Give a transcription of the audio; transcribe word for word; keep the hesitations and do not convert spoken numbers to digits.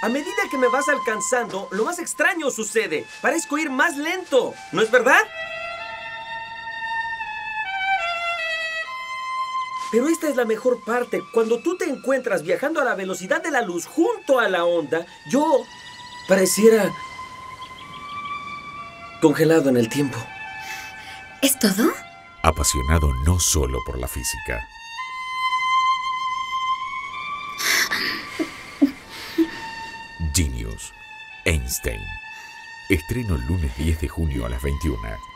A medida que me vas alcanzando, lo más extraño sucede. Parezco ir más lento, ¿no es verdad? Pero esta es la mejor parte. Cuando tú te encuentras viajando a la velocidad de la luz junto a la onda, yo pareciera congelado en el tiempo. ¿Es todo? Apasionado no solo por la física. Genius, Einstein. Estreno lunes diez de junio a las veintiuna.